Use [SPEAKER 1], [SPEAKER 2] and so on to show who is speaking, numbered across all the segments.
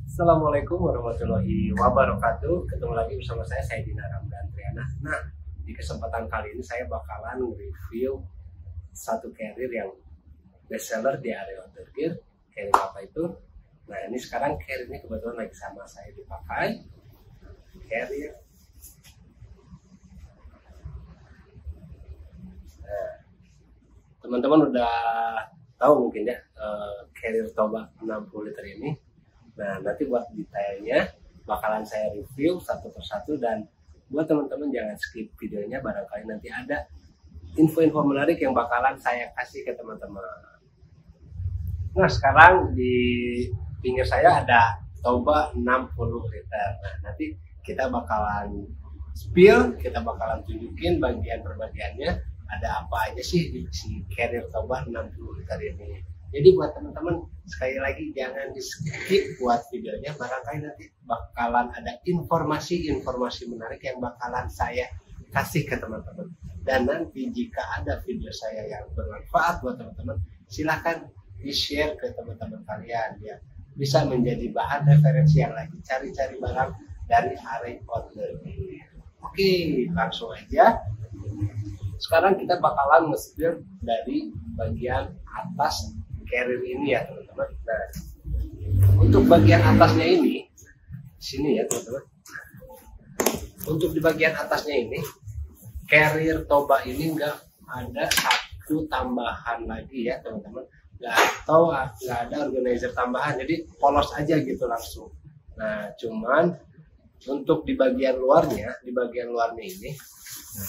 [SPEAKER 1] Assalamualaikum warahmatullahi wabarakatuh. Ketemu lagi bersama saya Dina Ramdan Triana. Nah, di kesempatan kali ini saya bakalan review satu carrier yang bestseller di area outdoor gear. Carrier apa itu? Nah, ini sekarang carrier ini kebetulan lagi sama saya dipakai. Carrier. Nah, teman-teman udah tahu mungkin ya carrier Toba 60 liter ini. Nah, nanti buat detailnya bakalan saya review satu persatu, dan buat teman-teman jangan skip videonya, barangkali nanti ada info-info menarik yang bakalan saya kasih ke teman-teman. Nah, sekarang di pinggir saya ada Toba 60 liter. Nah, nanti kita bakalan spill, kita bakalan tunjukin bagian per bagiannya ada apa aja sih di si carrier Toba 60 liter ini. Jadi buat teman-teman sekali lagi jangan di skip buat videonya, barangkali nanti bakalan ada informasi-informasi menarik yang bakalan saya kasih ke teman-teman. Dan nanti jika ada video saya yang bermanfaat buat teman-teman, silahkan di-share ke teman-teman kalian ya. Bisa menjadi bahan referensi yang lagi cari-cari barang dari area outdoor. Oke, langsung aja. Sekarang kita bakalan nge-spill dari bagian atas carrier ini ya teman-teman. Nah, untuk bagian atasnya ini, sini ya teman-teman. Untuk di bagian atasnya ini, carrier Toba ini nggak ada satu tambahan lagi ya teman-teman. Nggak ada organizer tambahan, jadi polos aja gitu langsung. Nah, cuman untuk di bagian luarnya ini, nah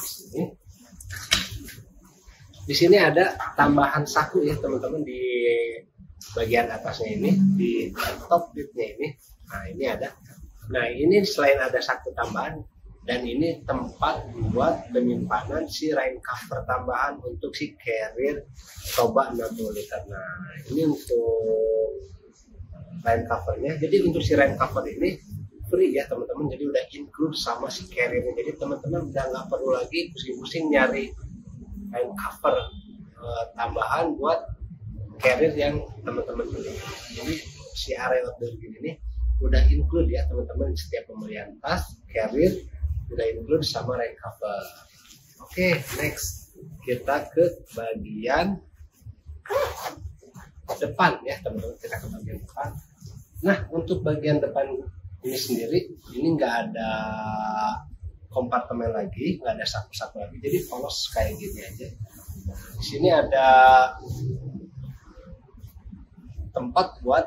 [SPEAKER 1] di sini ada tambahan saku ya teman-teman di bagian atasnya ini, di top bitnya ini. Nah, ini ada. Nah, ini selain ada saku tambahan, dan ini tempat buat penyimpanan si rain cover tambahan untuk si carrier Toba 60 liter. Nah, ini untuk rain covernya. Jadi untuk si rain cover ini free ya teman-teman. Jadi udah include sama si carriernya. Jadi teman-teman udah nggak perlu lagi pusing-pusing nyari rain cover tambahan buat carrier yang teman-teman beli. Jadi si area outdoor ini udah include ya teman-teman, setiap pembelian tas carrier udah include sama rain cover. Oke, next kita ke bagian depan ya teman-teman, kita ke bagian depan. Nah, untuk bagian depan ini sendiri ini nggak ada kompartemen lagi, nggak ada saku-saku lagi, jadi polos kayak gini aja. Nah, di sini ada tempat buat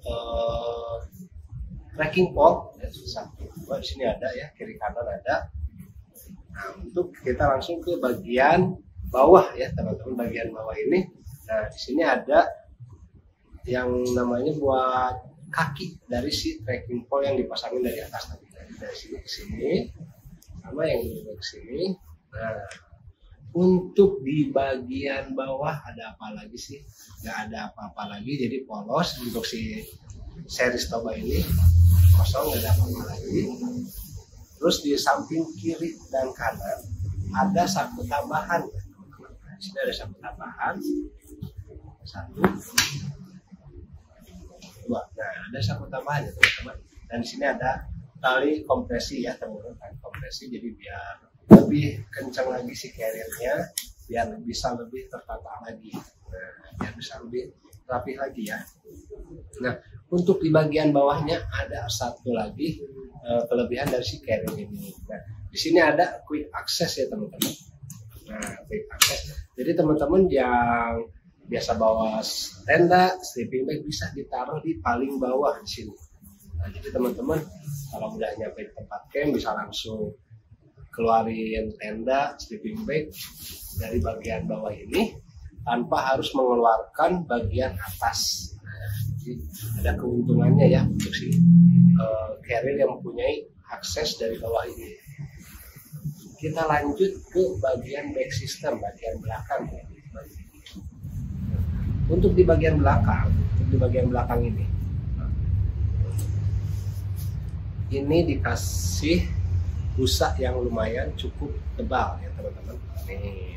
[SPEAKER 1] tracking pole ya, satu. Di sini ada ya, kiri kanan ada. Nah, untuk kita langsung ke bagian bawah ya teman-teman, bagian bawah ini. Nah, di sini ada yang namanya buat kaki dari si tracking pole yang dipasangin dari atas tadi, dari sini ke sini, sama yang di sini. Nah, untuk di bagian bawah ada apa lagi sih? Nggak ada apa-apa lagi, jadi polos untuk si series Toba ini, kosong, nggak ada apa-apa lagi. Terus di samping kiri dan kanan ada saku tambahan. Di sini ada saku tambahan, satu, dua. Nah, ada saku tambahan ya teman-teman. Dan di sini ada tali kompresi ya teman-teman, tali kompresi, jadi biar lebih kencang lagi si carriernya, biar bisa lebih tertata lagi. Nah, biar bisa lebih rapi lagi ya. Nah, untuk di bagian bawahnya ada satu lagi kelebihan dari si carrier ini. Nah, di sini ada quick access ya teman-teman. Nah, quick access. Jadi teman-teman yang biasa bawa tenda, sleeping bag bisa ditaruh di paling bawah di sini. Nah, jadi teman-teman kalau udah nyampe tempat camp bisa langsung keluarin tenda, sleeping bag dari bagian bawah ini tanpa harus mengeluarkan bagian atas. Nah, jadi ada keuntungannya ya untuk si carrier yang mempunyai akses dari bawah ini. Kita lanjut ke bagian back system, bagian belakang ya. Untuk di bagian belakang ini dikasih busa yang lumayan cukup tebal ya teman-teman. Nih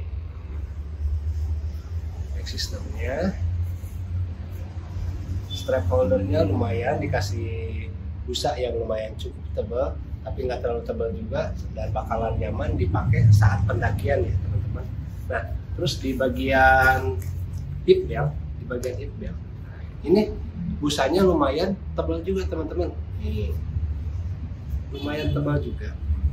[SPEAKER 1] back sistemnya, strap holdernya lumayan dikasih busa yang lumayan cukup tebal tapi nggak terlalu tebal juga, dan bakalan nyaman dipakai saat pendakian ya teman-teman. Nah terus di bagian hip belt, ini busanya lumayan tebal juga teman-teman, nih lumayan tebal juga.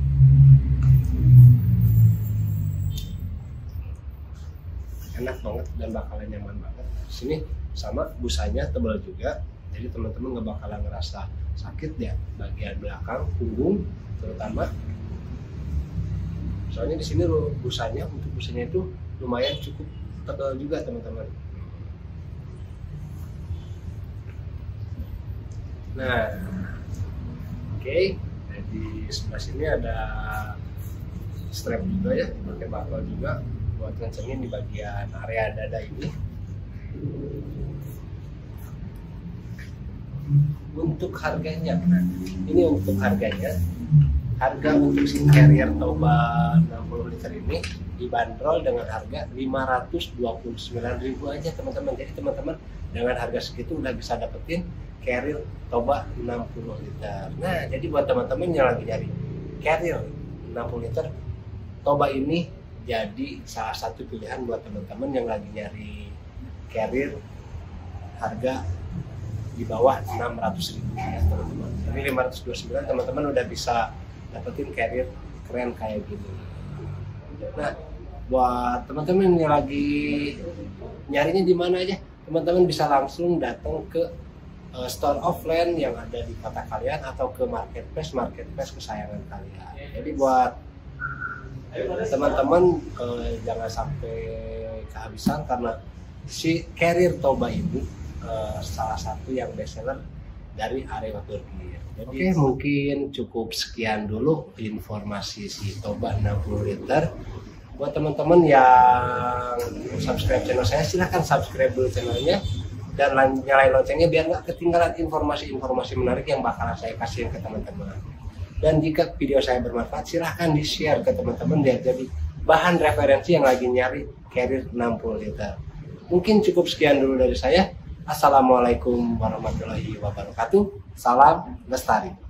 [SPEAKER 1] Enak banget dan bakalan nyaman banget. Sini sama busanya tebal juga, jadi teman-teman nggak bakalan ngerasa sakit ya bagian belakang punggung terutama. Soalnya di sini busanya, untuk busanya itu lumayan cukup tebal juga teman-teman. Nah, oke, di sebelah sini ada strap juga ya, pakai buckle juga buat ngencengin di bagian area dada ini. Untuk harganya, nah ini untuk harganya, harga untuk si carrier Toba 60 liter ini dibanderol dengan harga 529.000 aja teman-teman. Jadi teman-teman dengan harga segitu udah bisa dapetin carrier Toba 60 liter. Nah jadi buat teman-teman yang lagi nyari carrier 60 liter, Toba ini jadi salah satu pilihan buat teman-teman yang lagi nyari carrier harga di bawah 600.000 ya teman-teman. Jadi 529 teman-teman udah bisa dapetin carrier keren kayak gini. Nah buat teman-teman yang lagi nyarinya di mana aja, teman-teman bisa langsung datang ke store offline yang ada di kota kalian atau ke marketplace kesayangan kalian. Jadi buat teman-teman jangan sampai kehabisan, karena si carrier Toba ini salah satu yang best seller dari area outdoor gear. Jadi mungkin cukup sekian dulu informasi si Toba 60 liter. Buat teman-teman yang subscribe channel saya, silahkan subscribe dulu channelnya dan nyalain loncengnya biar nggak ketinggalan informasi-informasi menarik yang bakalan saya kasih ke teman-teman. Dan jika video saya bermanfaat, silahkan di share ke teman-teman biar jadi bahan referensi yang lagi nyari carrier 60 liter. Mungkin cukup sekian dulu dari saya. Assalamualaikum warahmatullahi wabarakatuh. Salam lestari.